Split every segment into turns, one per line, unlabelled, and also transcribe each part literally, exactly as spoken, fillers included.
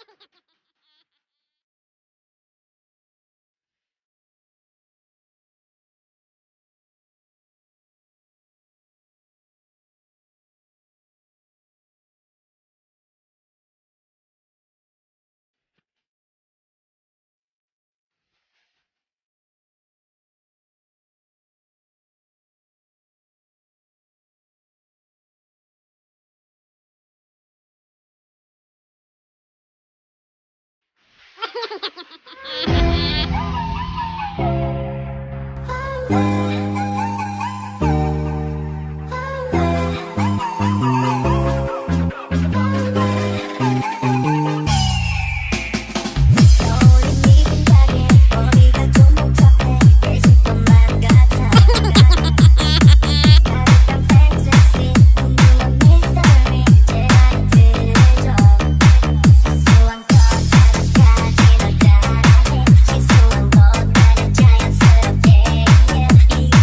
사소한 것 나를 자연스럽게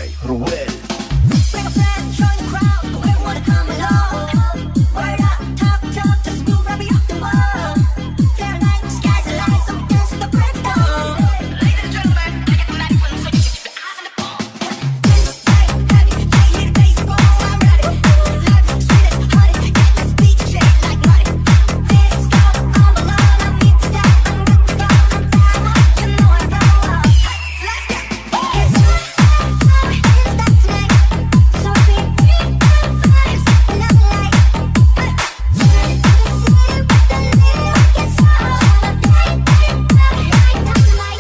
J Ruel.
Bring a friend, join the crowd, whoever wanna come along. Word up, talk, talk, just move right up the wall. Clear night, sky's the limit, so we dance to the break of dawn. Ladies and gentlemen, I got the microphone, so you can keep your eyes on the ball. This night, heavy, I hear the bass roll, I'm ready. Life's sweet as honey, get this beat shake like money. This go, I'm alone, I'm need to die, I'm good to go, I'm down, you know I roll up. Hey, let's get it. It's time, it's that tonight. So we bring good vibes, another light. Hey, turn it to the city with the little gets hot. Bang, bang, bang, light up the night.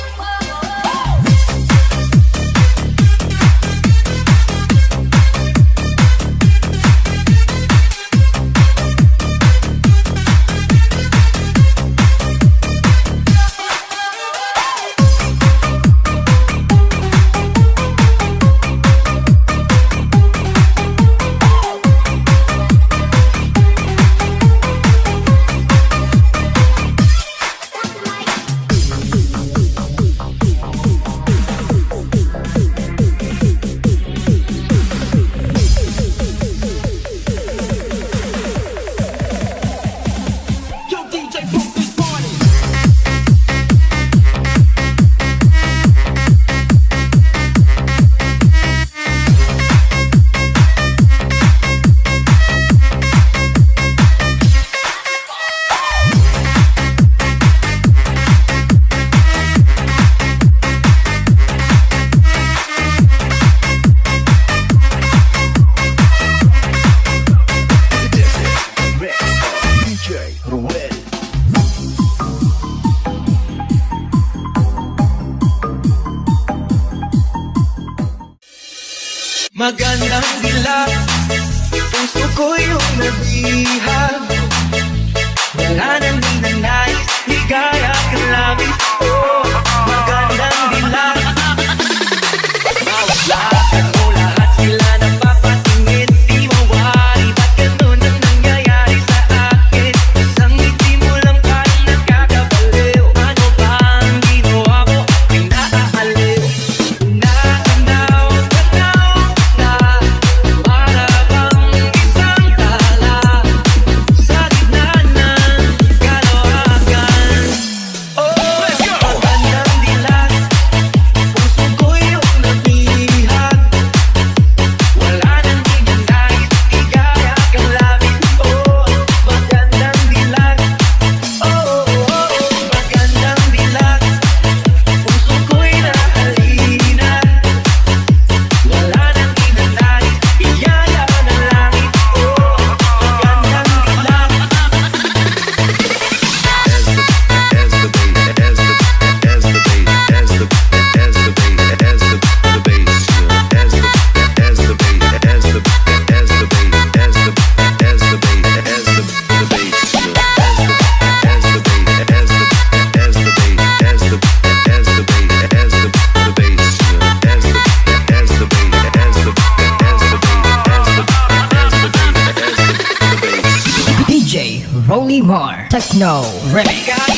Yo, D J, book this party.
This is the mix of D J Ruel.
Magandang dilag, puso ko yung nabihag. Wala nang ninanais, ligaya kang labis. Oh, magandang dilag. Bawat lakad mo, lahat sila napapatingin. Di mawari, ba't ganun ang nangyayari sa akin? Isang ngiti mo lang parang nakakabaliw. Ano ba ang ginawa mo? Ay naaaliw. Nakanaw, kanaw na, para bang isang tala sa gitna ng kalawakan. Oh, magandang dilag, puso ko yung nabihag. Wala nang ninanais, ligaya kang labis. Oh, magandang dilag. Oh, oh, oh, magandang dilag, puso ko'y nahalina. Wala nang ninanais, iyaya ng langit. Oh, magandang dilag.
As the as the as the as the as the as the as the bass as the as the as the as the as the as the as the the bass as the as the as the as the as the as the as the the bass as the as the as the as the as the as the as the as the the bass.
D J Rolly Mar Techno Remix.